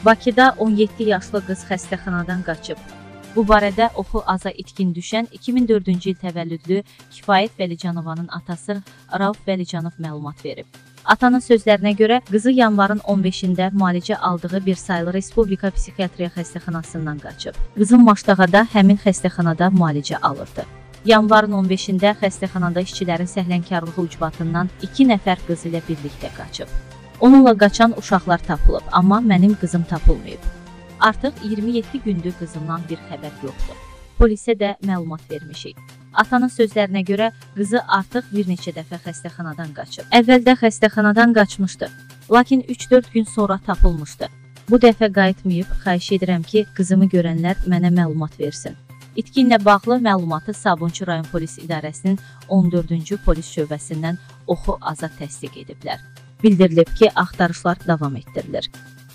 Bakıda 17 yaşlı qız xəstəxanadan qaçıb. Bu barədə oxu aza itkin düşən 2004-cü il təvəllüdlü Kifayət Vəlicanovanın atası Rauf Vəlicanov məlumat verib. Atanın sözlərinə görə qızı yanvarın 15-də müalicə aldığı bir sayılı Respublika Psixiatriya xəstəxanasından qaçıb. Qızın Maşdağada həmin xəstəxanada müalicə alırdı. Yanvarın 15-də xəstəxanada işçilərin səhlənkarlığı ucbatından 2 nəfər qız ilə birlikdə qaçıb. Onunla qaçan uşaqlar tapılıb, amma mənim qızım tapılmayıb. Artıq 27 gündür qızımdan bir xəbər yoxdur. Polisə də məlumat vermişik. Atanın sözlərinə görə qızı artıq bir neçə dəfə xəstəxanadan qaçıb. Əvvəldə xəstəxanadan qaçmışdı, lakin 3-4 gün sonra tapılmışdı. Bu dəfə qayıtmayıb, xahiş edirəm ki, qızımı görənlər mənə məlumat versin. İtkinlə bağlı məlumatı Sabunçu rayon polis idarəsinin 14-cü polis şöbəsindən oxu azad təsdiq ediblər. Bildirilib ki, axtarışlar davam etdirilir.